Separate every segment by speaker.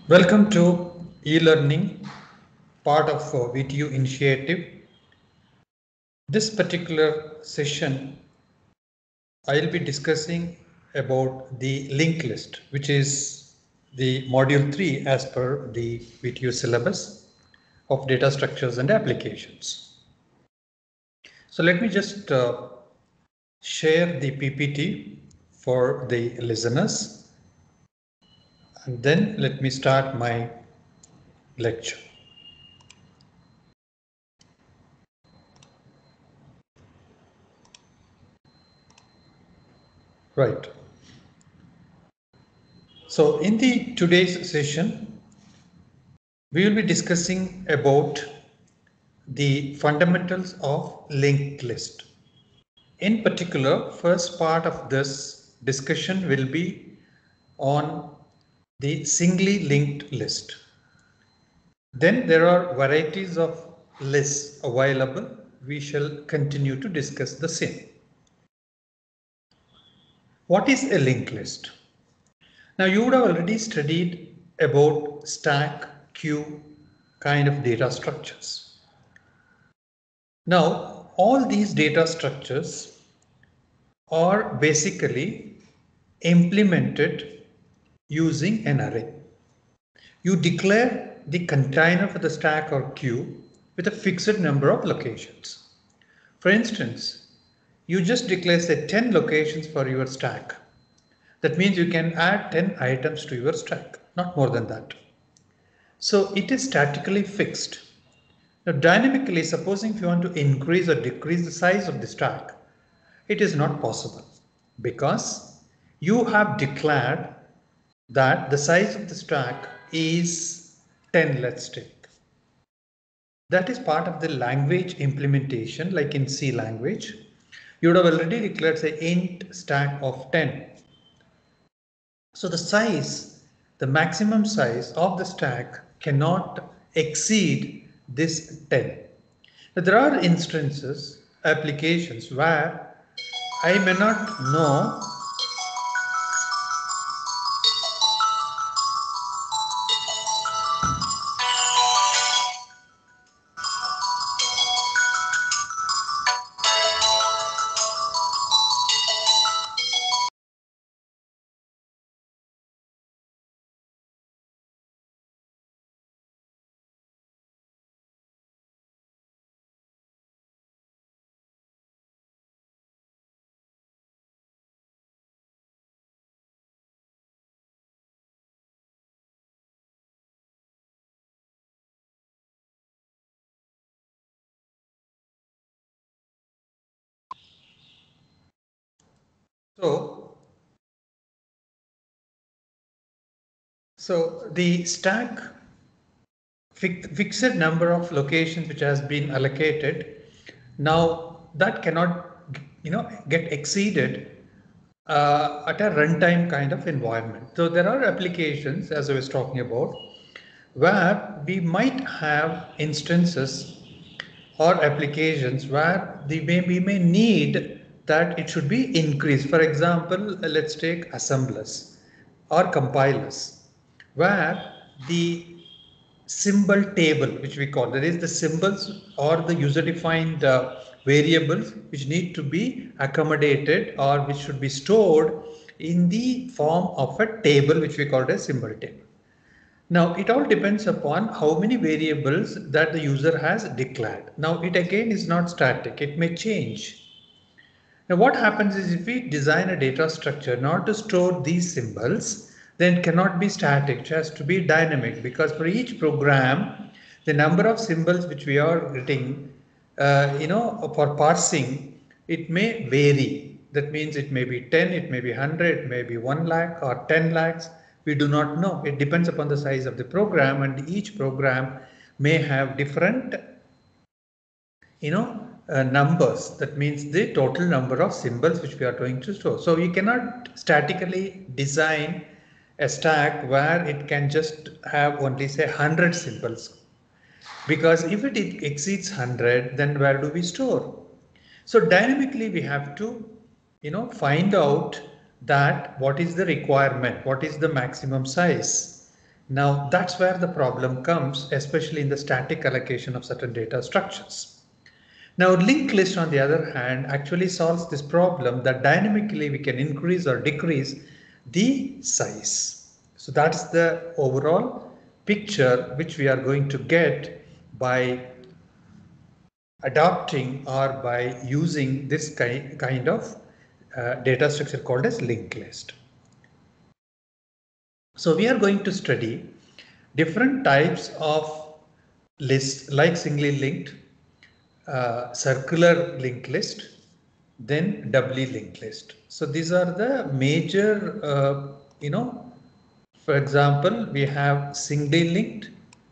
Speaker 1: Welcome to e-learning, part of VTU initiative. This particular session, I'll be discussing about the linked list, which is the module 3 as per the VTU syllabus of data structures and applications. So let me just share the PPT for the listeners, and then let me start my lecture. Right. So in the today's session, we will be discussing about the fundamentals of linked list. In particular, first part of this discussion will be on the singly linked list. Then there are varieties of lists available. We shall continue to discuss the same. What is a linked list? Now you would have already studied about stack, queue kind of data structures. Now all these data structures are basically implemented using an array. You declare the container for the stack or queue with a fixed number of locations. For instance, you just declare say 10 locations for your stack. That means you can add 10 items to your stack, not more than that. So it is statically fixed. Now dynamically, supposing if you want to increase or decrease the size of the stack, it is not possible because you have declared that the size of the stack is 10, let's take. That is part of the language implementation, like in C language. You would have already declared say int stack of 10. So the size, the maximum size of the stack cannot exceed this 10. Now, there are instances, applications where I may not know So the stack fixed number of locations which has been allocated, now that cannot get exceeded at a runtime kind of environment. So there are applications, as I was talking about, where we might have instances or applications where we may need that it should be increased. For example, let's take assemblers or compilers, where the symbol table, which we call, that is the symbols or the user defined variables which need to be accommodated or which should be stored in the form of a table, which we call a symbol table. Now it all depends upon how many variables that the user has declared. Now it again is not static, it may change. Now what happens is, if we design a data structure not to store these symbols, then it cannot be static, it has to be dynamic, because for each program the number of symbols which we are getting for parsing, it may vary. That means it may be 10, it may be 100, it may be 1 lakh or 10 lakhs. We do not know. It depends upon the size of the program, and each program may have different numbers. That means the total number of symbols which we are going to store. So you cannot statically design a stack where it can just have only say 100 symbols, because if it exceeds 100, then where do we store? So dynamically we have to find out that what is the requirement, what is the maximum size. Now that's where the problem comes, especially in the static allocation of certain data structures. Now linked list on the other hand actually solves this problem that dynamically we can increase or decrease the size. So that's the overall picture which we are going to get by adopting or by using this kind of data structure called as linked list. So we are going to study different types of lists like singly linked, circular linked list, then doubly linked list. So these are the major, for example, we have singly linked,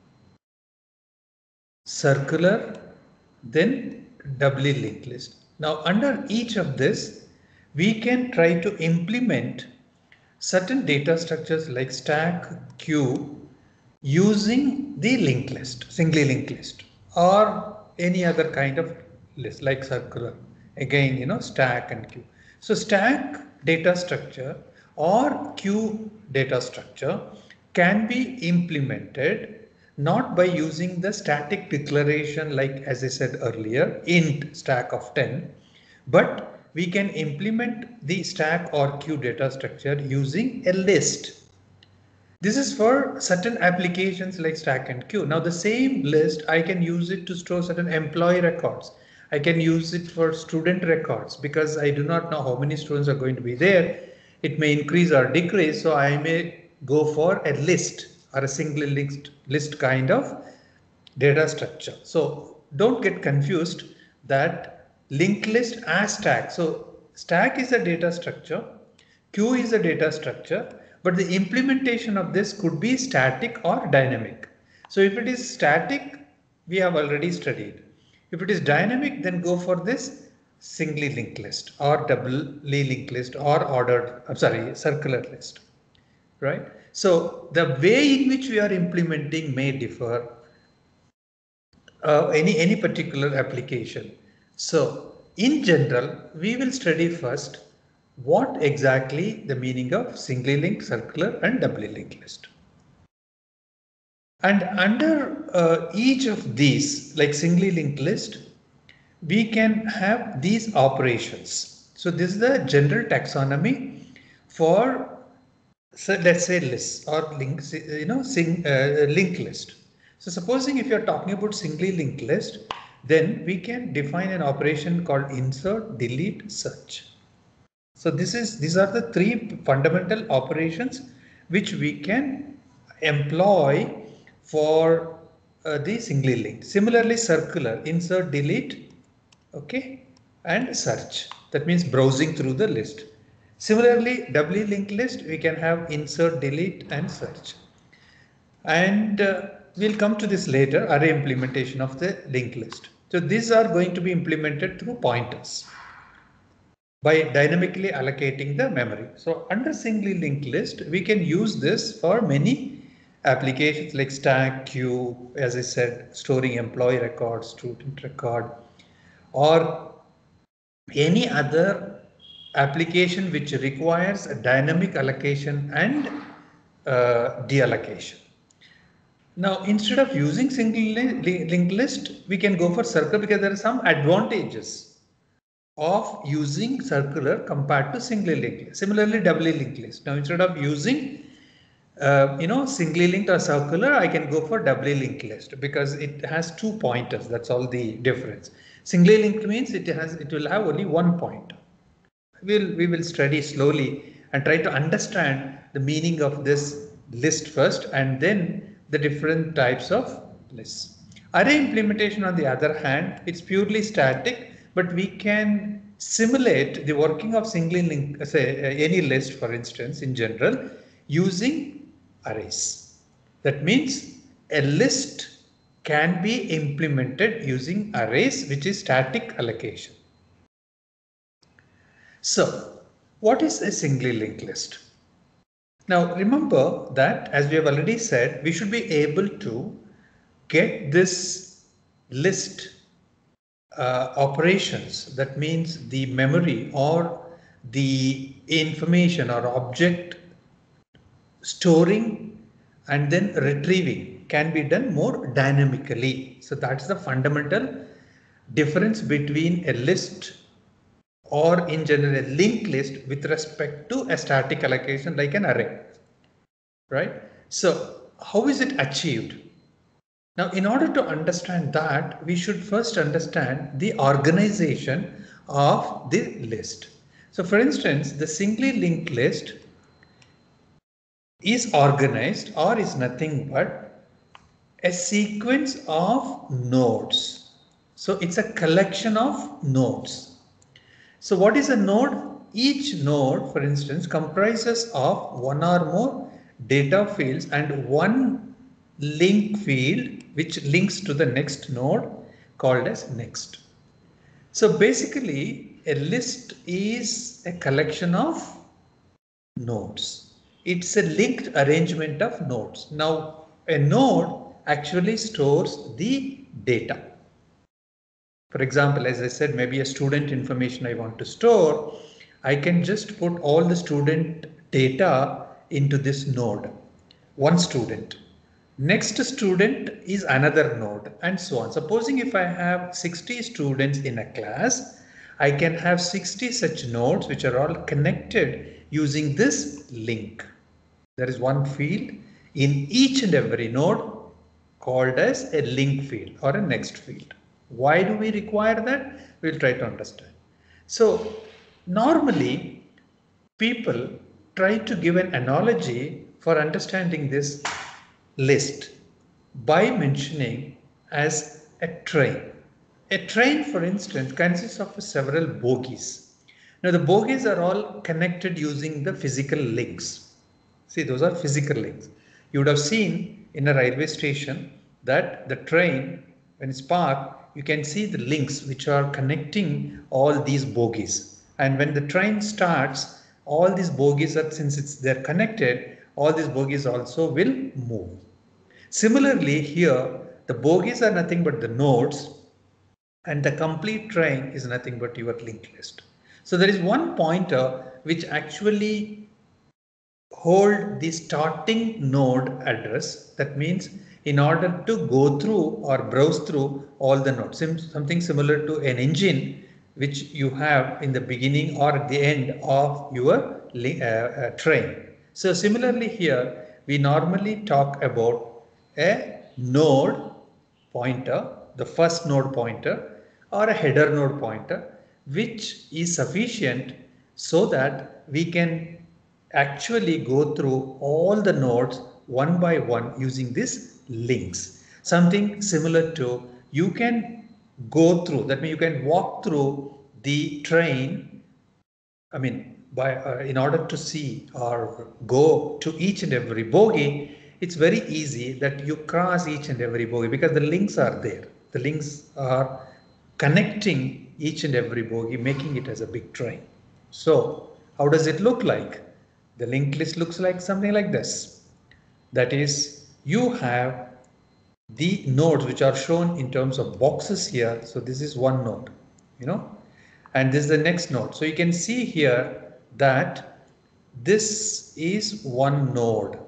Speaker 1: circular, then doubly linked list. Now under each of this, we can try to implement certain data structures like stack, queue using the linked list, singly linked list, or any other kind of list like circular. Again, stack and queue. So stack data structure or queue data structure can be implemented not by using the static declaration like as I said earlier, int stack of 10, but we can implement the stack or queue data structure using a list. This is for certain applications like stack and queue. Now the same list, I can use it to store certain employee records. I can use it for student records because I do not know how many students are going to be there. It may increase or decrease. So I may go for a list or a single list kind of data structure. So don't get confused that linked list as stack. So stack is a data structure, queue is a data structure, but the implementation of this could be static or dynamic. So if it is static, we have already studied. If it is dynamic, then go for this singly linked list or doubly linked list or circular list, right? So the way in which we are implementing may differ any particular application. So in general, we will study first what exactly the meaning of singly linked, circular and doubly linked list. And under each of these, like singly linked list, we can have these operations. So this is the general taxonomy for, so let's say lists or links, linked list. So supposing if you're talking about singly linked list, then we can define an operation called insert, delete, search. So these are the three fundamental operations which we can employ for the singly linked. Similarly, circular, insert, delete, okay, and search. That means browsing through the list. Similarly, doubly linked list, we can have insert, delete, and search. And we'll come to this later, array implementation of the linked list. So these are going to be implemented through pointers by dynamically allocating the memory. So under singly linked list, we can use this for many applications like stack, queue, as I said, storing employee record, student record, or any other application which requires a dynamic allocation and deallocation. Now, instead of using single linked list, we can go for circular because there are some advantages of using circular compared to singly linked list. Similarly, doubly linked list. Now, instead of using singly linked or circular, I can go for doubly linked list because it has 2 pointers. That's all the difference. Singly linked means it will have only 1 pointer. We will study slowly and try to understand the meaning of this list first and then the different types of lists. Array implementation on the other hand, it's purely static, but we can simulate the working of singly linked, any list for instance in general using arrays. That means a list can be implemented using arrays, which is static allocation. So what is a singly linked list? Now remember that as we have already said, we should be able to get this list operations. That means the memory or the information or object storing and then retrieving can be done more dynamically. So that's the fundamental difference between a list or in general a linked list with respect to a static allocation like an array, right? So how is it achieved? Now, in order to understand that, we should first understand the organization of the list. So for instance, the singly linked list is organized or is nothing but a sequence of nodes. So it's a collection of nodes. So what is a node? Each node, for instance, comprises of one or more data fields and one link field which links to the next node called as next. So basically, a list is a collection of nodes. It's a linked arrangement of nodes. Now, a node actually stores the data. For example, as I said, maybe a student information I want to store, I can just put all the student data into this node. One student. Next student is another node and so on. Supposing if I have 60 students in a class, I can have 60 such nodes which are all connected using this link. There is one field in each and every node called as a link field or a next field. Why do we require that? We'll try to understand. So normally people try to give an analogy for understanding this list by mentioning as a train. A train, for instance, consists of several bogies. Now the bogies are all connected using the physical links. See, those are physical links. You would have seen in a railway station that the train, when it's parked, you can see the links which are connecting all these bogies. And when the train starts, all these bogies are, since they're connected, all these bogies also will move. Similarly, here the bogies are nothing but the nodes, and the complete train is nothing but your linked list. So there is one pointer which actually hold the starting node address. That means in order to go through or browse through all the nodes, something similar to an engine which you have in the beginning or at the end of your train. So similarly here, we normally talk about a node pointer, the first node pointer, or a header node pointer, which is sufficient so that we can actually go through all the nodes one by one using these links. Something similar to you can go through, that means you can walk through the train, I mean, in order to see or go to each and every bogie, it's very easy that you cross each and every bogie because the links are there. The links are connecting each and every bogie, making it as a big train. So how does it look like? The linked list looks like something like this. That is, you have the nodes which are shown in terms of boxes here. So this is one node, and this is the next node. So you can see here that this is one node.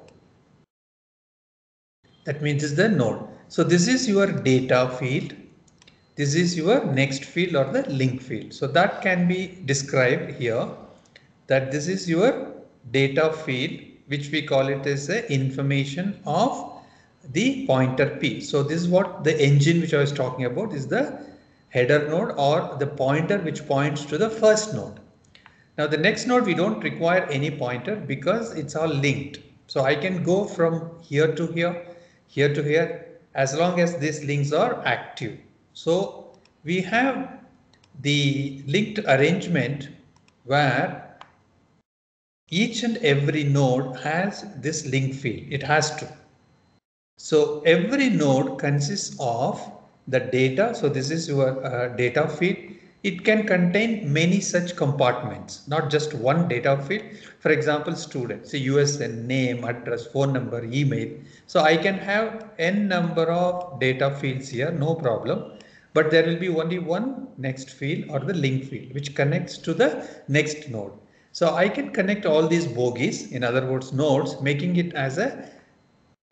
Speaker 1: That means this is the node. So this is your data field. This is your next field or the link field. So that can be described here, that this is your data field, which we call it as the information of the pointer P. So this is what the engine which I was talking about is the header node or the pointer which points to the first node. Now the next node we don't require any pointer because it's all linked. So I can go from here to here, here to here, as long as these links are active. So we have the linked arrangement where each and every node has this link field. It has to. So every node consists of the data. So this is your data field. It can contain many such compartments, not just one data field. For example, students, say USN, name, address, phone number, email. So I can have n number of data fields here, no problem. But there will be only one next field or the link field, which connects to the next node. So I can connect all these bogies, in other words, nodes, making it as a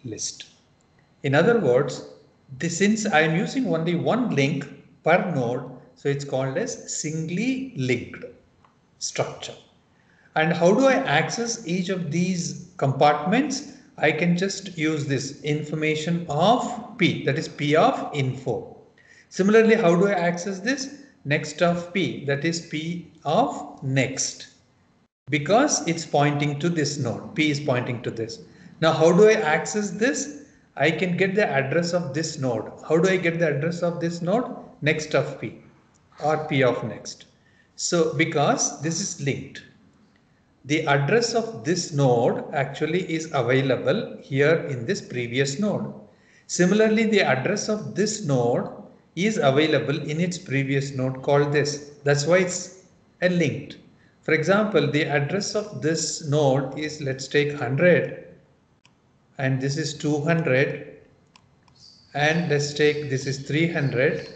Speaker 1: list. In other words, since I am using only one link per node, so it's called as singly linked structure. And how do I access each of these compartments? I can just use this information of P, that is P of info. Similarly, how do I access this? Next of P, that is P of next. Because it's pointing to this node, P is pointing to this. Now, how do I access this? I can get the address of this node. How do I get the address of this node? Next of P or P of next. So, because this is linked, the address of this node actually is available here in this previous node. Similarly, the address of this node is available in its previous node called this. That's why it's a linked. For example, the address of this node is, let's take 100 and this is 200 and let's take this is 300.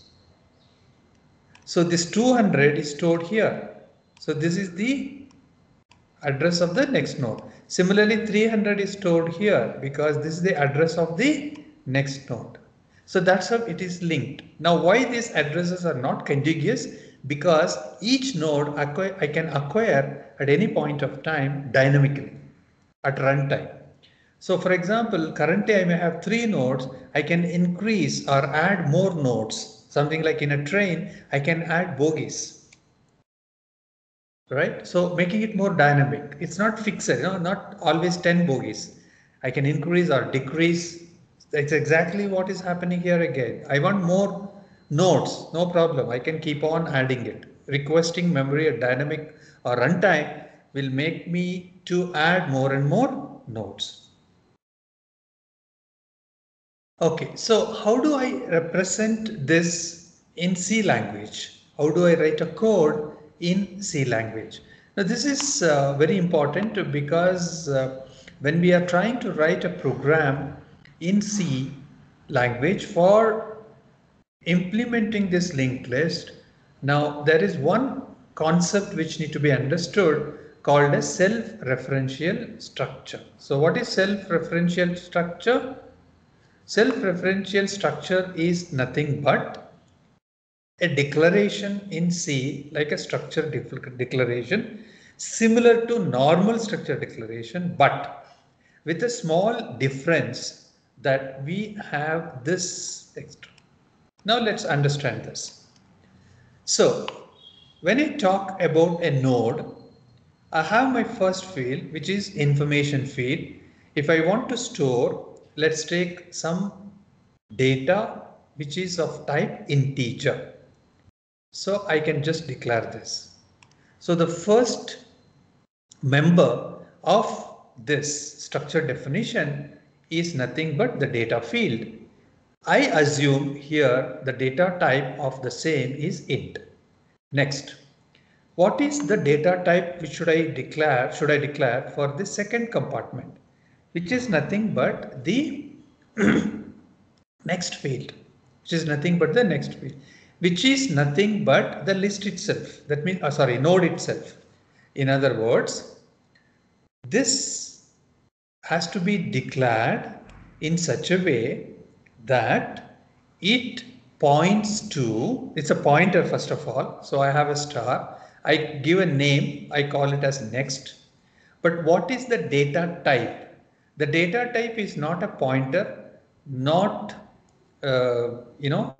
Speaker 1: So this 200 is stored here. So this is the address of the next node. Similarly, 300 is stored here because this is the address of the next node. So that's how it is linked. Now, why these addresses are not contiguous? Because each node I can acquire at any point of time dynamically at runtime. So for example, currently I may have 3 nodes. I can increase or add more nodes. Something like in a train, I can add bogies. Right? So making it more dynamic. It's not fixed, not always 10 bogies. I can increase or decrease. That's exactly what is happening here again. I want more nodes, no problem. I can keep on adding it. Requesting memory at dynamic or runtime will make me to add more and more nodes. Okay, so how do I represent this in C language? How do I write a code in C language? Now this is very important because when we are trying to write a program in C language for implementing this linked list, now there is one concept which need to be understood called as self-referential structure. So what is self-referential structure? Self-referential structure is nothing but a declaration in C, like a structure declaration, similar to normal structure declaration, but with a small difference that we have this extra. Now let's understand this. So when I talk about a node, I have my first field, which is information field. If I want to store, let's take some data which is of type integer. So I can just declare this. So the first member of this structure definition is nothing but the data field. I assume here the data type of the same is int. Next, what is the data type which should I declare for the second compartment, which is nothing but the next field, which is nothing but the next field, which is nothing but the list itself. That means, node itself. In other words, this has to be declared in such a way that it points to, it's a pointer first of all. So I have a star. I give a name, I call it as next. But what is the data type? The data type is not a pointer, not an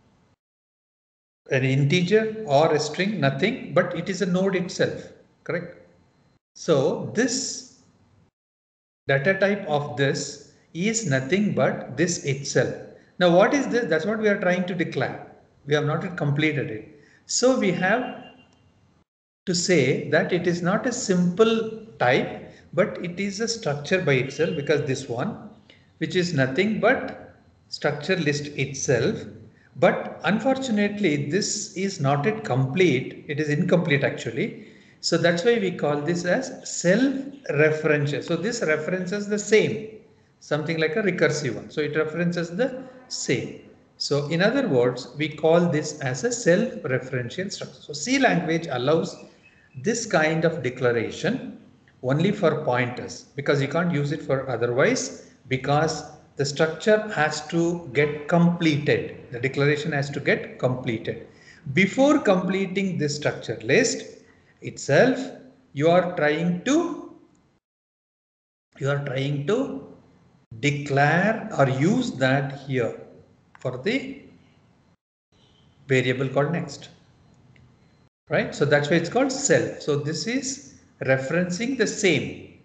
Speaker 1: integer or a string, nothing, but it is a node itself, correct? So this data type of this is nothing but this itself. Now what is this? That's what we are trying to declare. We have not completed it. So we have to say that it is not a simple type, but it is a structure by itself, because this one, which is nothing but structure list itself. But unfortunately, this is not yet complete. It is incomplete actually. So that's why we call this as self-referential. So this references the same, something like a recursive one. So it references the same. So in other words, we call this as a self-referential structure. So C language allows this kind of declaration only for pointers, because you can't use it for otherwise because the structure has to get completed. The declaration has to get completed. Before completing this structure list itself, you are trying to declare or use that here for the variable called next, right? So that's why it's called self. So this is referencing the same.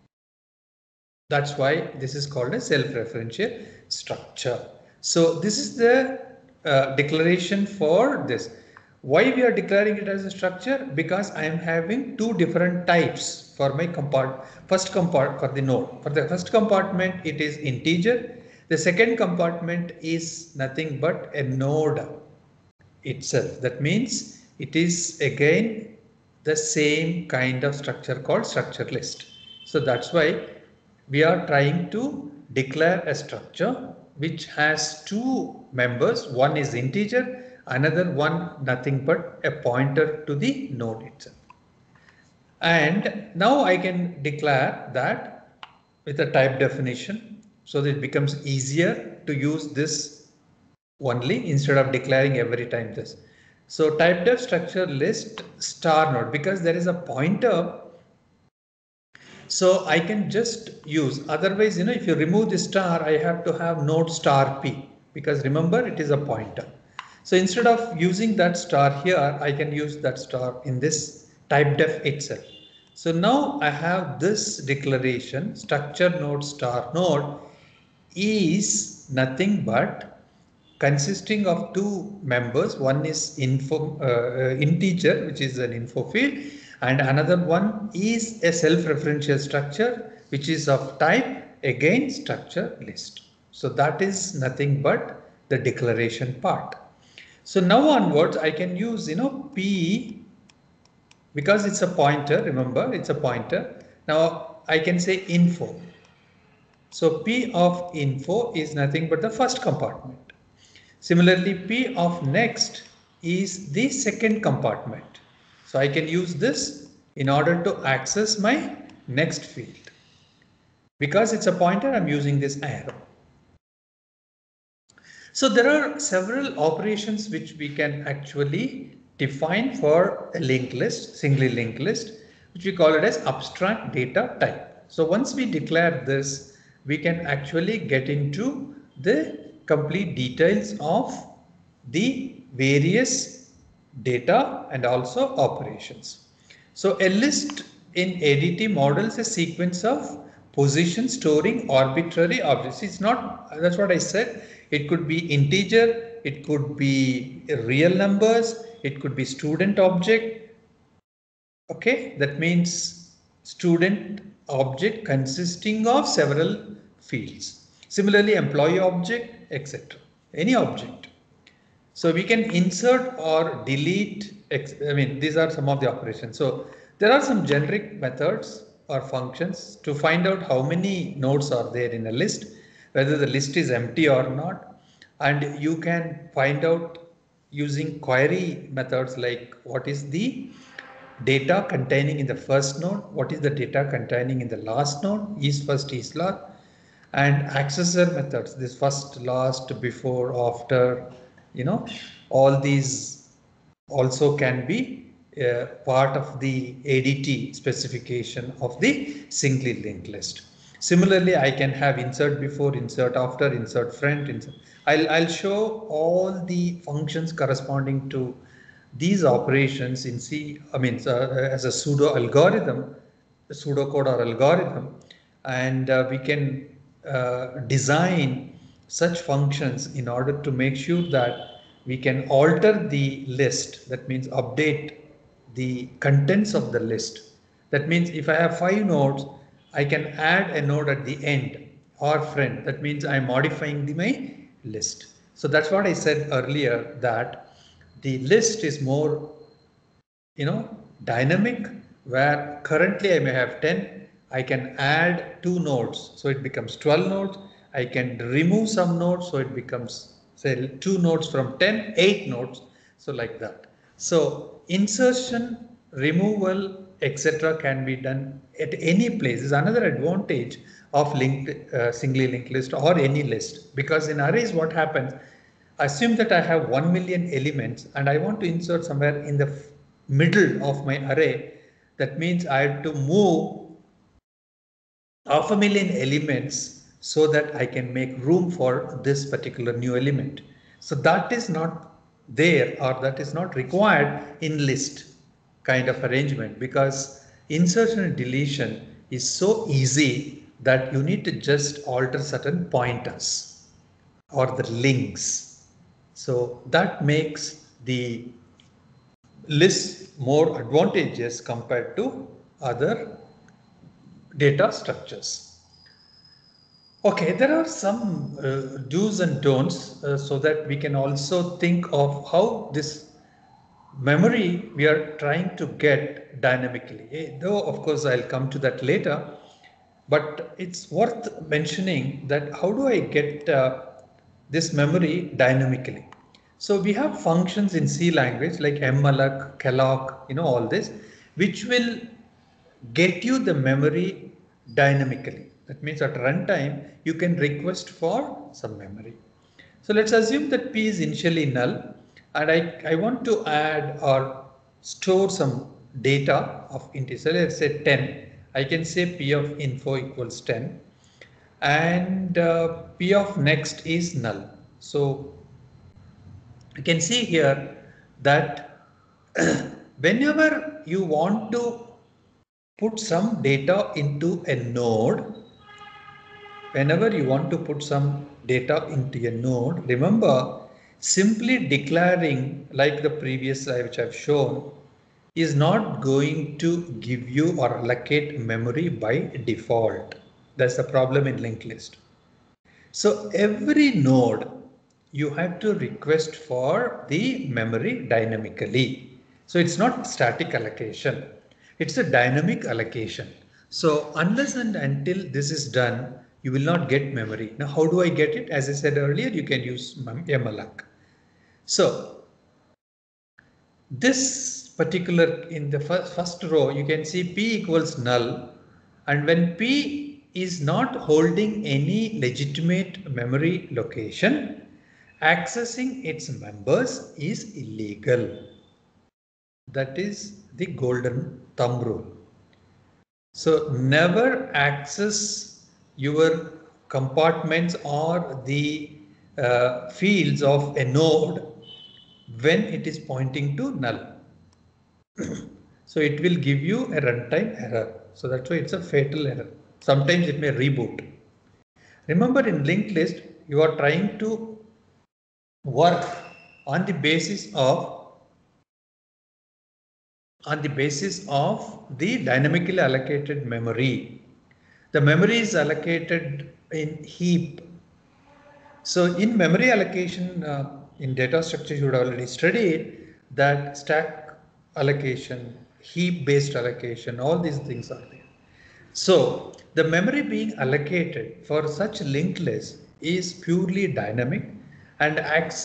Speaker 1: That's why this is called a self-referential structure. So this is the declaration for this. Why we are declaring it as a structure? Because I am having two different types for my first compartment for the node. For the first compartment, it is integer. The second compartment is nothing but a node itself. That means it is again the same kind of structure called structure list. So that's why we are trying to declare a structure which has two members. One is integer, another one nothing but a pointer to the node itself. And now I can declare that with a type definition, so that it becomes easier to use this only instead of declaring every time this. So type def structure list star node, because there is a pointer, so I can just use, otherwise, if you remove the star, I have to have node star p, because remember it is a pointer. So instead of using that star here, I can use that star in this type def itself. So now I have this declaration, structure node star node is nothing but consisting of two members. One is integer, which is an info field, and another one is a self-referential structure, which is of type again structure list. So that is nothing but the declaration part. So now onwards, I can use p, because it's a pointer. Remember, it's a pointer. Now I can say info. So p of info is nothing but the first compartment. Similarly, P of next is the second compartment. So I can use this in order to access my next field. Because it's a pointer, I'm using this arrow. So there are several operations which we can actually define for a linked list, singly linked list, which we call it as abstract data type. So once we declare this, we can actually get into the complete details of the various data and also operations. So a list in ADT models a sequence of position storing arbitrary objects. It's not, that's what I said. It could be integer, it could be real numbers, it could be student object. Okay, that means student object consisting of several fields. Similarly, employee object, etc. Any object. So we can insert or delete, these are some of the operations. So there are some generic methods or functions to find out how many nodes are there in a list, whether the list is empty or not. And you can find out using query methods like what is the data containing in the first node, what is the data containing in the last node, is first, is last, and accessor methods, this first, last, before, after, all these also can be part of the ADT specification of the singly linked list. Similarly, I can have insert before, insert after, insert front, insert. I'll show all the functions corresponding to these operations in C, as a pseudo algorithm, a pseudocode or algorithm, and we can design such functions in order to make sure that we can alter the list. That means update the contents of the list. That means if I have 5 nodes, I can add a node at the end or front. That means I'm modifying my list. So that's what I said earlier, that the list is more, dynamic, where currently I may have 10. I can add 2 nodes, so it becomes 12 nodes. I can remove some nodes, so it becomes, say, 2 nodes from 10, 8 nodes. So like that. So insertion, removal, etc. can be done at any place. Is another advantage of singly linked list or any list, because in arrays what happens, assume that I have 1 million elements and I want to insert somewhere in the middle of my array. That means I have to move 500,000 elements so that I can make room for this particular new element. So that is not there, or that is not required in list kind of arrangement, because insertion and deletion is so easy that you need to just alter certain pointers or the links. So that makes the list more advantageous compared to other data structures. Okay, there are some do's and don'ts so that we can also think of how this memory we are trying to get dynamically. Though, of course, I'll come to that later, but it's worth mentioning that how do I get this memory dynamically? So we have functions in C language like malloc, calloc, all this, which will get you the memory dynamically. That means at runtime, you can request for some memory. So let's assume that P is initially null and I want to add or store some data of integer. Let's say 10. I can say P of info equals 10 and P of next is null. So you can see here that whenever you want to put some data into a node, whenever you want to put some data into a node, remember simply declaring like the previous slide which I've shown is not going to give you or allocate memory by default. That's the problem in linked list. So every node you have to request for the memory dynamically. So it's not static allocation, it's a dynamic allocation. So unless and until this is done, you will not get memory. Now, how do I get it? As I said earlier, you can use malloc. So this particular in the first row, you can see P equals null. And when P is not holding any legitimate memory location, accessing its members is illegal. That is the golden thumb rule. So never access your compartments or the fields of a node when it is pointing to null. So it will give you a runtime error. So that's why it's a fatal error. Sometimes it may reboot. Remember, in linked list, you are trying to work on the basis of the dynamically allocated memory. The memory is allocated in heap. So in memory allocation, in data structures, you would already studied that stack allocation, heap based allocation, all these things are there. So the memory being allocated for such linked list is purely dynamic, and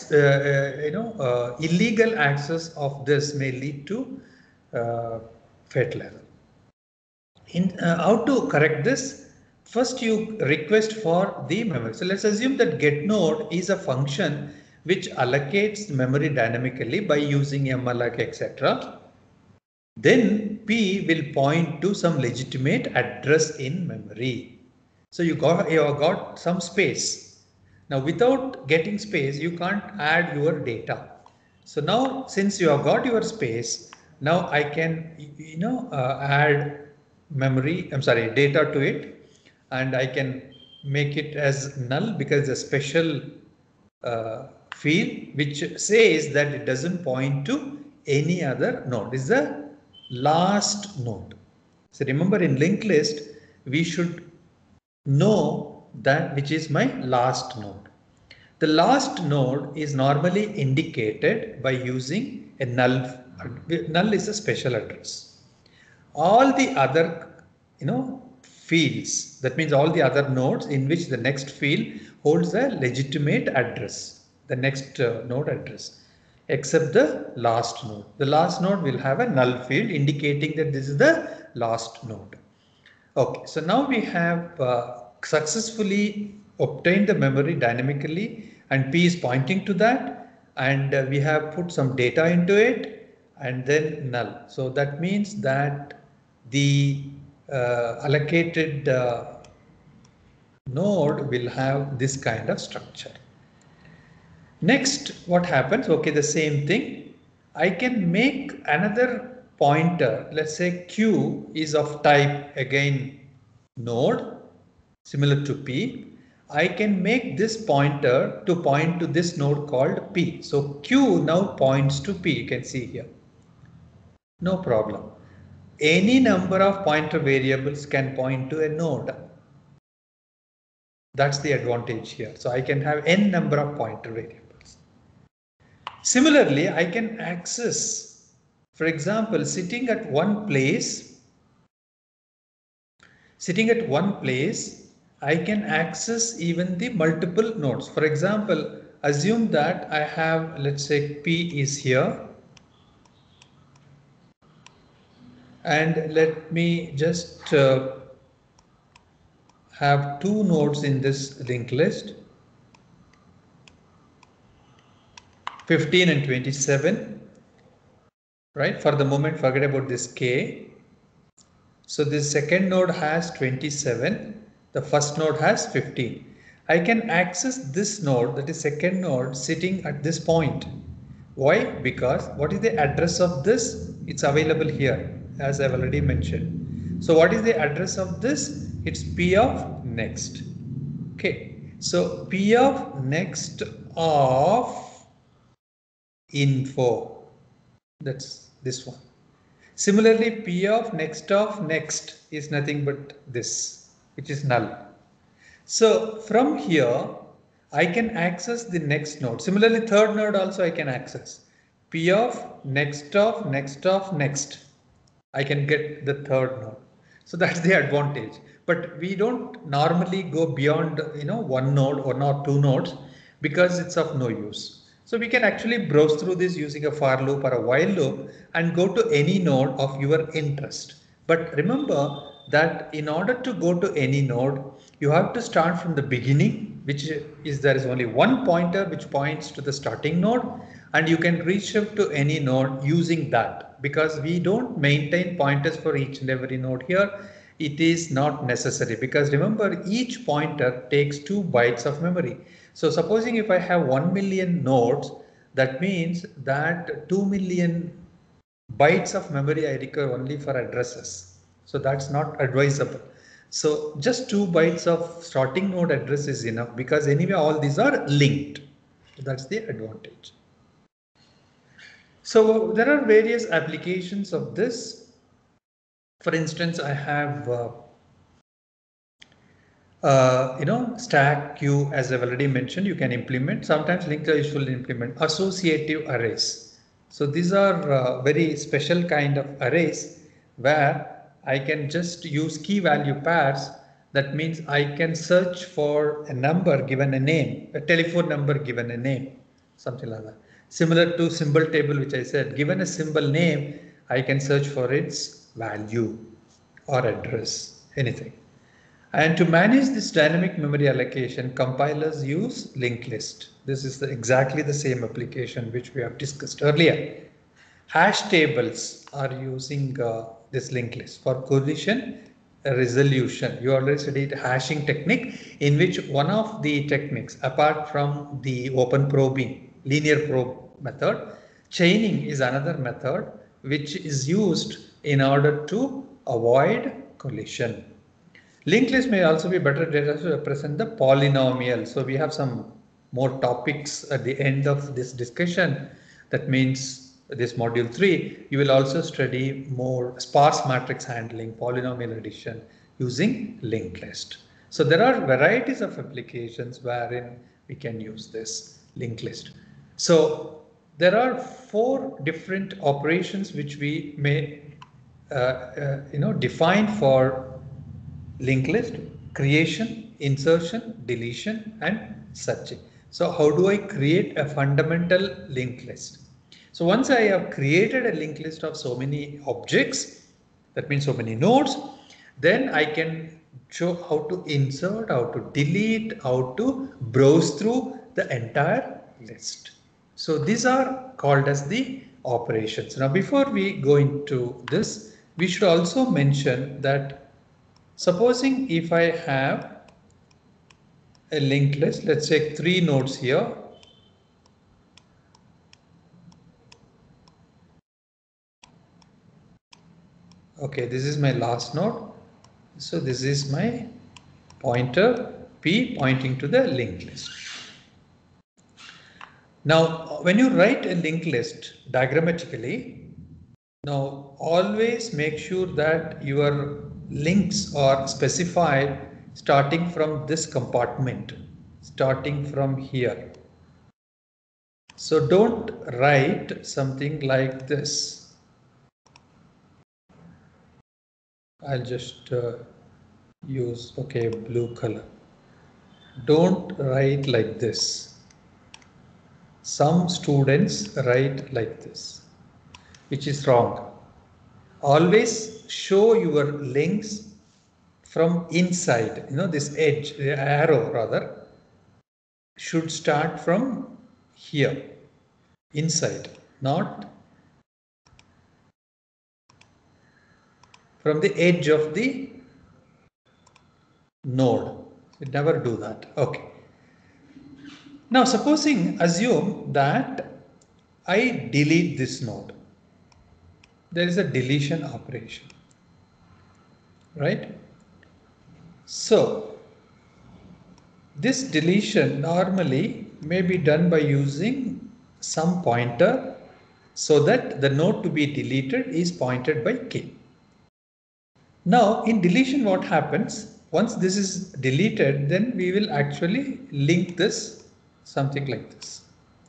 Speaker 1: illegal access of this may lead to fatal error. How to correct this? First, you request for the memory. So let's assume that getNode is a function which allocates memory dynamically by using malloc, etc. Then P will point to some legitimate address in memory. So you have got some space. Now without getting space, you can't add your data. So now since you have got your space, now I can add data to it, and I can make it as null because a special field which says that it doesn't point to any other node. This is the last node. So remember, in linked list, we should know that which is my last node. The last node is normally indicated by using a null. Null is a special address. All the other fields, that means all the other nodes in which the next field holds a legitimate address, the next node address. except the last node. The last node will have a null field indicating that this is the last node. Okay, so now we have successfully obtained the memory dynamically, and P is pointing to that, and we have put some data into it and then null. So that means that the allocated node will have this kind of structure. Next, what happens? Okay, the same thing. I can make another pointer. Let's say Q is of type again node, similar to P. I can make this pointer to point to this node called P. So Q now points to P. You can see here. No problem. Any number of pointer variables can point to a node. That's the advantage here. So I can have n number of pointer variables. Similarly, I can access, for example, sitting at one place, I can access even the multiple nodes. For example, assume that I have, let's say P is here, and let me just have two nodes in this linked list, 15 and 27, right? For the moment, forget about this K. So this second node has 27, the first node has 15. I can access this node, that is second node, sitting at this point. Why? Because what is the address of this? It's available here, as I've already mentioned. So what is the address of this? It's P of next. Okay, so P of next of info, that's this one. Similarly, P of next is nothing but this, which is null. So from here, I can access the next node. Similarly, third node also I can access. P of next. I can get the third node. So that's the advantage. But we don't normally go beyond, one node or not two nodes because it's of no use. So we can actually browse through this using a for loop or a while loop and go to any node of your interest. But remember that in order to go to any node, you have to start from the beginning, which is there is only one pointer which points to the starting node, and you can reshift to any node using that, because we don't maintain pointers for each and every node here. It is not necessary, because remember, each pointer takes 2 bytes of memory. So supposing if I have 1 million nodes, that means that 2 million bytes of memory I require only for addresses. So that's not advisable. So just 2 bytes of starting node address is enough, because anyway all these are linked. That's the advantage. So there are various applications of this. For instance, I have stack queue, as I've already mentioned, you can implement. Sometimes linked list will implement associative arrays. So these are very special kind of arrays where I can just use key value pairs. That means I can search for a number given a name, a telephone number given a name, something like that. Similar to symbol table, which I said, given a symbol name, I can search for its value or address, anything. And to manage this dynamic memory allocation, compilers use linked list. This is exactly the same application which we have discussed earlier. Hash tables are using this linked list for collision resolution. You already studied hashing technique, in which one of the techniques, apart from the open probing, linear probe method, chaining is another method which is used in order to avoid collision. Linked list may also be better data to represent the polynomial. So we have some more topics at the end of this discussion. That means this module 3, you will also study more sparse matrix handling, polynomial addition using linked list. So there are varieties of applications wherein we can use this linked list. So there are 4 different operations which we may define for linked list: creation, insertion, deletion, and searching. So how do I create a fundamental linked list? So once I have created a linked list of so many objects, that means so many nodes, then I can show how to insert, how to delete, how to browse through the entire list. So these are called as the operations. Now before we go into this, we should also mention that supposing if I have a linked list, let's say 3 nodes here. Okay, this is my last node. So this is my pointer P pointing to the linked list. Now, when you write a linked list diagrammatically, now always make sure that your links are specified starting from this compartment, starting from here. So don't write something like this. I'll just use, okay, blue color. Don't write like this. Some students write like this, which is wrong. Always show your links from inside. You know, this edge, the arrow rather, should start from here, inside, not from the edge of the node. You never do that. Okay. Now assume that I delete this node. There is a deletion operation, right? So this deletion normally may be done by using some pointer so that the node to be deleted is pointed by K. Now in deletion what happens? Once this is deleted, then we will actually link this something like this.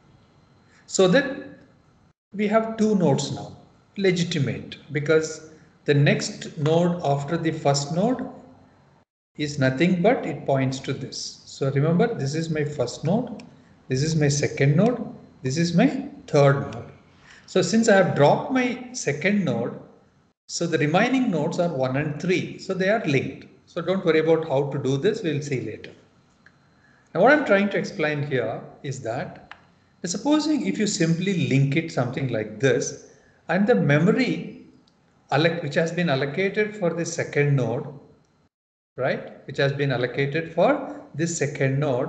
Speaker 1: So that we have 2 nodes now, legitimate, because the next node after the first node is nothing but it points to this. So remember, this is my first node, this is my second node, this is my third node. So since I have dropped my second node, so the remaining nodes are 1 and 3. So they are linked. So don't worry about how to do this, we'll see later. Now what I'm trying to explain here is that supposing if you simply link it something like this, and the memory which has been allocated for the second node, right, which has been allocated for this second node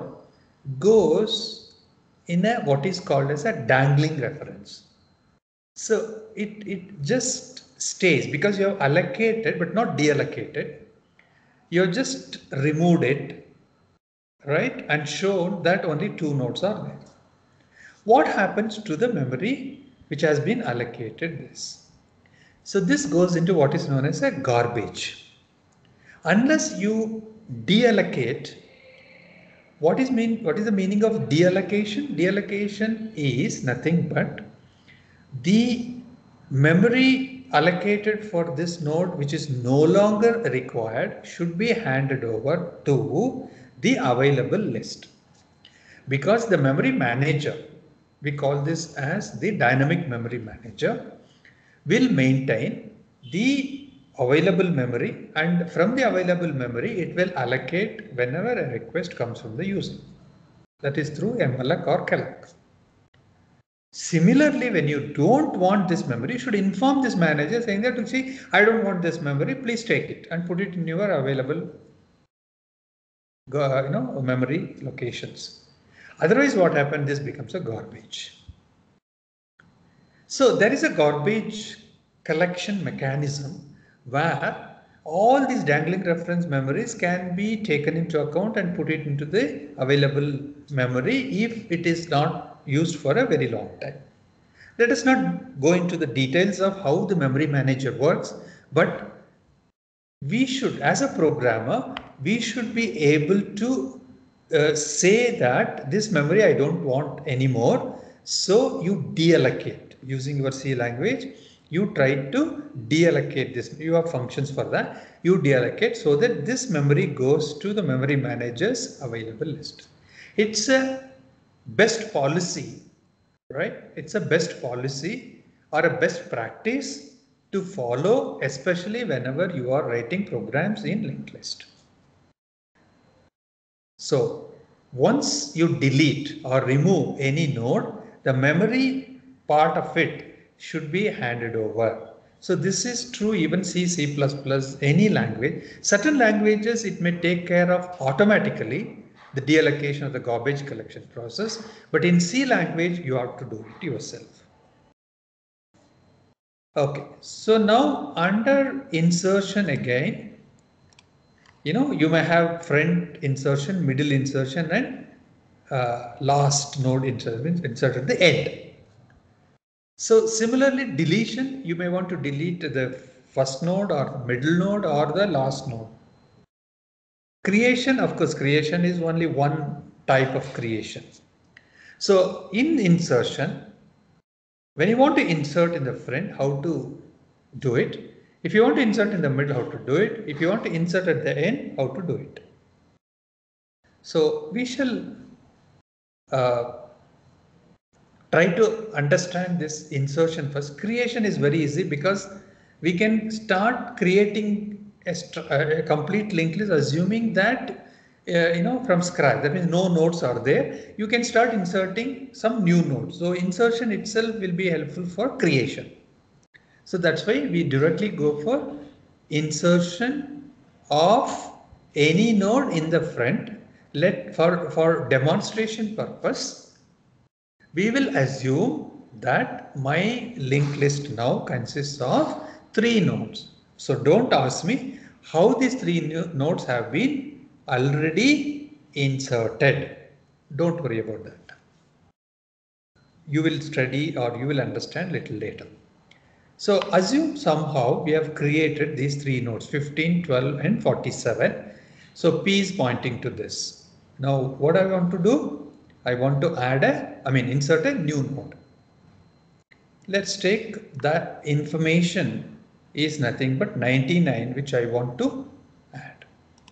Speaker 1: goes in a what is called as a dangling reference. So it just stays because you have allocated but not deallocated. You have just removed it, right, and shown that only 2 nodes are there. What happens to the memory which has been allocated this? So this goes into what is known as a garbage. Unless you deallocate, what is the meaning of deallocation? Deallocation is nothing but the memory allocated for this node which is no longer required should be handed over to the available list. Because the memory manager, we call this as the dynamic memory manager, will maintain the available memory, and from the available memory it will allocate whenever a request comes from the user. That is through malloc or calloc. Similarly, when you don't want this memory, you should inform this manager saying that, see, I don't want this memory, please take it and put it in your available memory locations. Otherwise, what happens? This becomes a garbage. So there is a garbage collection mechanism where all these dangling reference memories can be taken into account and put it into the available memory if it is not used for a very long time. Let us not go into the details of how the memory manager works, but we should, as a programmer, we should be able to say that this memory I don't want anymore. So you deallocate using your C language. You try to deallocate this. You have functions for that. You deallocate so that this memory goes to the memory manager's available list. It's a best policy right? It's a best policy or a best practice to follow, especially whenever you are writing programs in linked list. So once you delete or remove any node, the memory part of it should be handed over. So this is true even C, C++, any language. Certain languages it may take care of automatically the deallocation of the garbage collection process, but in C language you have to do it yourself. Okay, so now under insertion again, you may have front insertion, middle insertion, and last node insert at the end. So similarly, deletion, you may want to delete the first node or middle node or the last node. Creation, of course, creation is only one type of creation. So in insertion, when you want to insert in the front, how to do it? If you want to insert in the middle, how to do it? If you want to insert at the end, how to do it? So we shall try to understand this insertion first. Creation is very easy because we can start creating a complete linked list assuming that from scratch. That means no nodes are there. You can start inserting some new nodes. So insertion itself will be helpful for creation. So that's why we directly go for insertion of any node in the front. For demonstration purpose, we will assume that my linked list now consists of 3 nodes. So don't ask me how these 3 nodes have been already inserted. Don't worry about that. You will study or you will understand little later. So assume somehow we have created these 3 nodes 15, 12 and 47. So P is pointing to this. Now what I want to do? I want to insert a new node. Let's take that information is nothing but 99 which I want to add.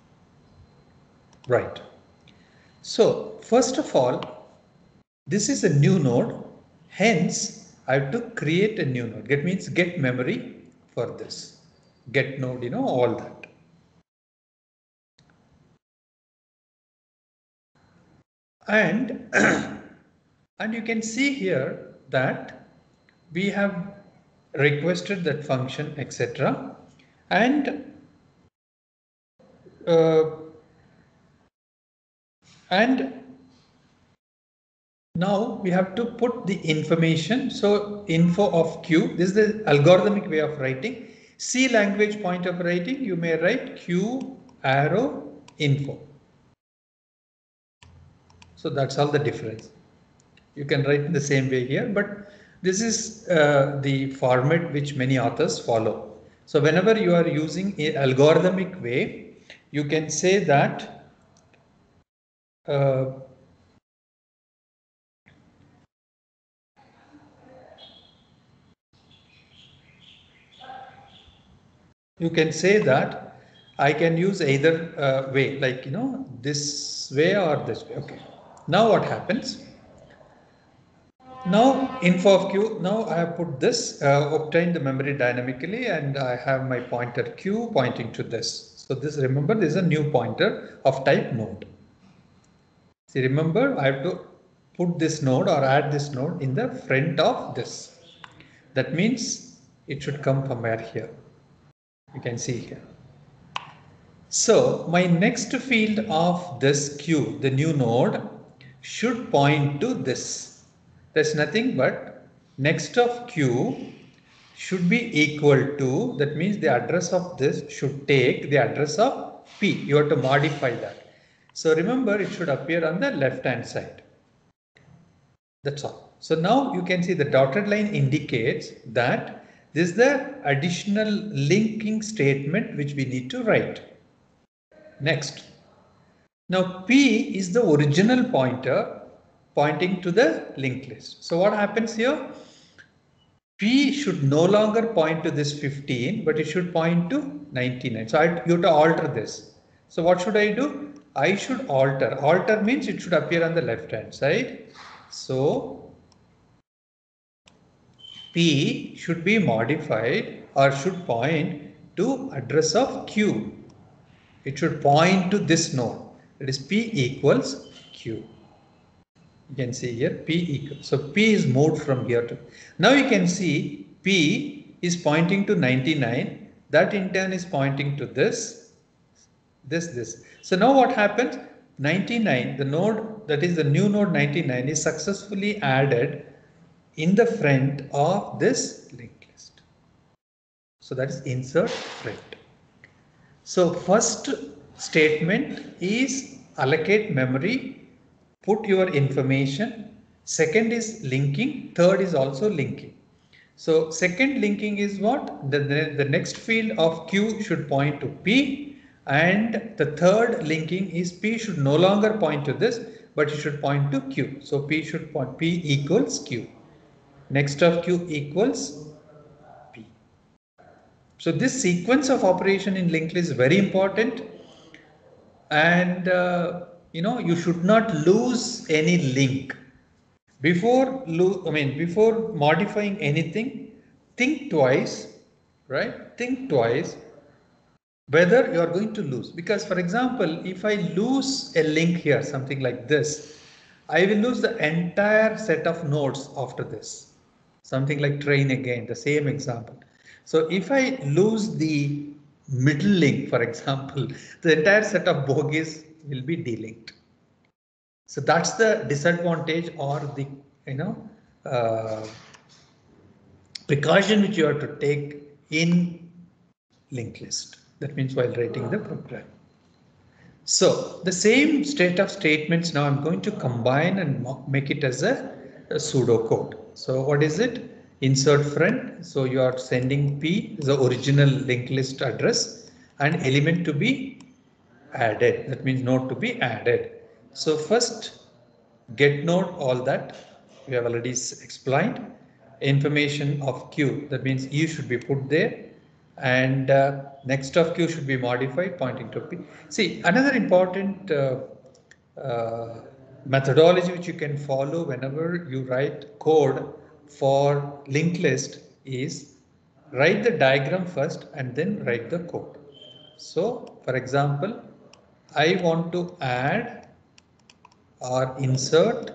Speaker 1: Right. So first of all, this is a new node. Hence, I have to create a new node. That means get memory for this. Get node, all that. And, and you can see here that we have requested that function, etc. And now we have to put the information. So info of Q, this is the algorithmic way of writing. C language point of writing, you may write Q arrow info. So that's all the difference. You can write in the same way here, but this is the format which many authors follow. So whenever you are using an algorithmic way, you can say that I can use either way, like this way or this way. Okay. Now what happens? Now info of Q, now I have put this, obtained the memory dynamically, and I have my pointer Q pointing to this. So this, remember, this is a new pointer of type node. See, remember, I have to put this node or add this node in the front of this. That means it should come from where here. You can see here. So my next field of this Q, the new node, should point to this. There's nothing but next of Q should be equal to, that means the address of this should take the address of P. You have to modify that. So remember, it should appear on the left hand side. That's all. So now you can see the dotted line indicates that this is the additional linking statement which we need to write. Next. Now P is the original pointer pointing to the linked list. So what happens here? P should no longer point to this 15, but it should point to 99. So you have to alter this. So what should I do? I should alter. Alter means it should appear on the left hand side. So P should be modified or should point to address of Q. It should point to this node. That is P equals Q. You can see here P equals. So P is moved from here to. Now you can see P is pointing to 99. That in turn is pointing to this. So now what happens? 99, the node, that is the new node 99, is successfully added in the front of this linked list. So that is insert front. So first statement is allocate memory, put your information. Second is linking. Third is also linking. So second linking is what? The next field of Q should point to P. And the third linking is P should no longer point to this, but it should point to Q. So P should point P equals Q. Next of Q equals P. So this sequence of operation in linked list is very important. And you should not lose any link. Before modifying anything, think twice, right? Think twice whether you are going to lose. Because for example, if I lose a link here, something like this, I will lose the entire set of nodes after this. Something like train again, the same example. So if I lose the middle link, for example, the entire set of bogies will be delinked. So that's the disadvantage or the precaution which you have to take in linked list. That means while writing the program. So the same state of statements now I'm going to combine and make it as a pseudocode. So what is it? Insert front. So you are sending P, the original linked list address, and element to be added. That means node to be added. So first get node, all that we have already explained. Information of Q, that means E should be put there. And next of Q should be modified pointing to P. See, another important methodology which you can follow whenever you write code for linked list is write the diagram first and then write the code. So for example, I want to add or insert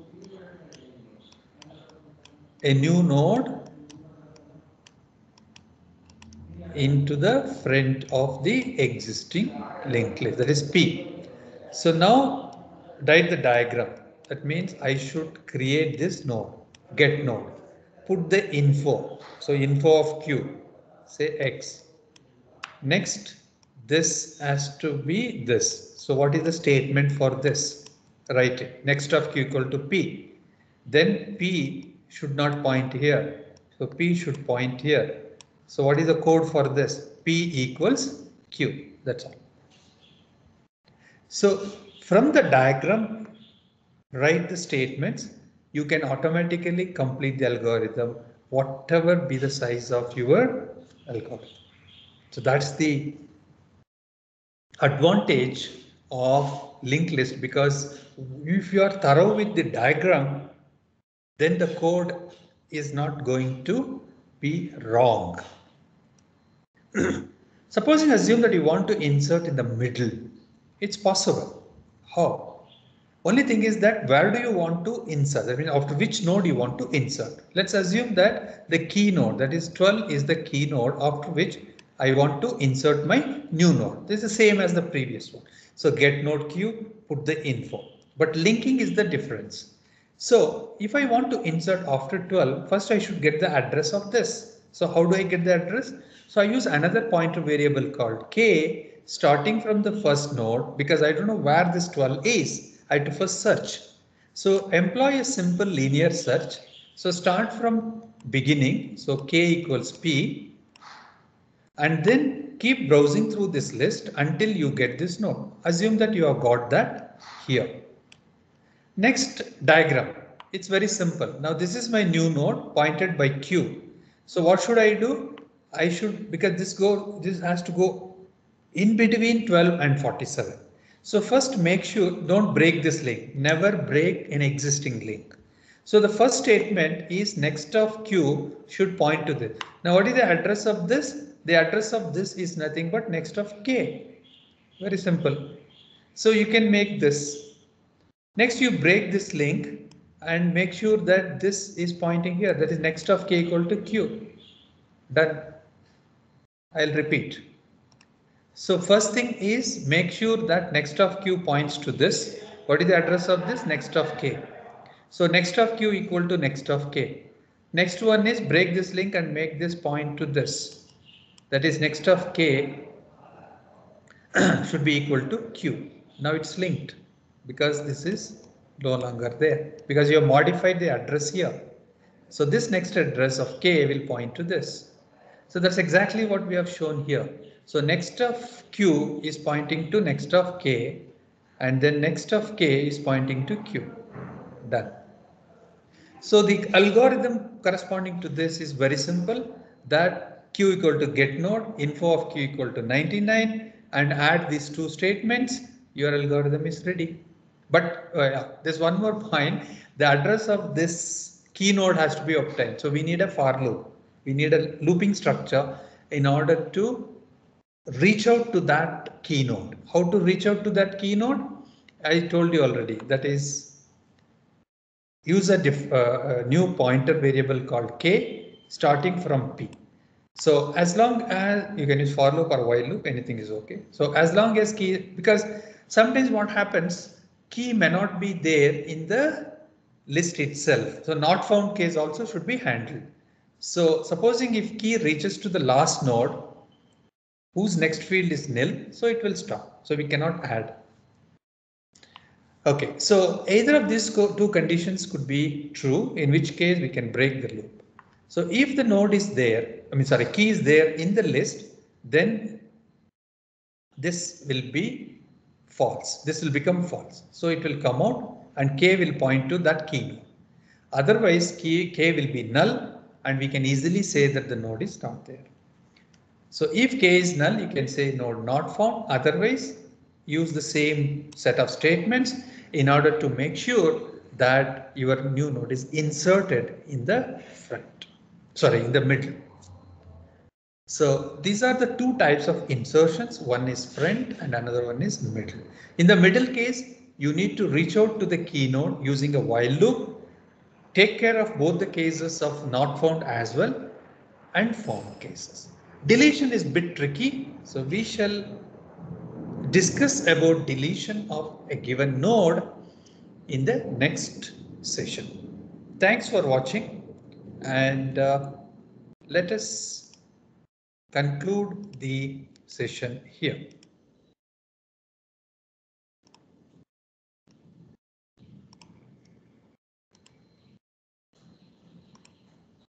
Speaker 1: a new node into the front of the existing linked list, that is P. So now write the diagram. That means I should create this node, get node, put the info. So info of Q, say X. Next, this has to be this. So what is the statement for this? Write it. Next of Q equal to P. Then P should not point here. So P should point here. So what is the code for this? P equals Q. That's all. So from the diagram, write the statements. You can automatically complete the algorithm, whatever be the size of your algorithm. So that's the advantage of linked list, because if you are thorough with the diagram, then the code is not going to be wrong. Supposing assume that you want to insert in the middle, it's possible. How? Only thing is that where do you want to insert? I mean, after which node you want to insert? Let's assume that the key node, that is 12, is the key node after which I want to insert my new node. This is the same as the previous one. So get node Q, put the info. But linking is the difference. So if I want to insert after 12, first I should get the address of this. So how do I get the address? So I use another pointer variable called K starting from the first node, because I don't know where this 12 is. I have to first search. So employ a simple linear search. So start from beginning. So K equals P. And then keep browsing through this list until you get this node. Assume that you have got that here. Next diagram. It's very simple. Now this is my new node pointed by Q. So what should I do? I should, because this has to go in between 12 and 47. So first make sure don't break this link. Never break an existing link. So the first statement is next of Q should point to this. Now what is the address of this? The address of this is nothing but next of K. Very simple. So you can make this. Next you break this link and make sure that this is pointing here. That is next of K equal to Q. Done. I'll repeat. So first thing is make sure that next of Q points to this. What is the address of this? Next of K. So next of Q equal to next of K. Next one is break this link and make this point to this. That is next of K should be equal to Q. Now it's linked because this is no longer there because you have modified the address here. So this next address of K will point to this. So that's exactly what we have shown here. So next of Q is pointing to next of K and then next of K is pointing to Q. Done. So the algorithm corresponding to this is very simple, that Q equal to get node, info of Q equal to 99 and add these two statements, your algorithm is ready. But there's one more point, the address of this key node has to be obtained. So we need a for loop. We need a looping structure in order to reach out to that key node. How to reach out to that key node? I told you already, that is use a new pointer variable called K starting from P. So as long as you can use for loop or while loop, anything is okay. So as long as key, because sometimes what happens, key may not be there in the list itself. So not found case also should be handled. So supposing if key reaches to the last node, whose next field is nil, so it will stop. So we cannot add. Okay, so either of these two conditions could be true, in which case we can break the loop. So if the node is there, key is there in the list, then this will be false. This will become false. So it will come out and K will point to that key node. Otherwise, K will be null and we can easily say that the node is not there. So if K is null, you can say node not found. Otherwise, use the same set of statements in order to make sure that your new node is inserted in the in the middle. So these are the two types of insertions. One is front and another one is middle. In the middle case, you need to reach out to the key node using a while loop. Take care of both the cases of not found as well and found cases. Deletion is a bit tricky, so we shall discuss about deletion of a given node in the next session. Thanks for watching and let us conclude the session here.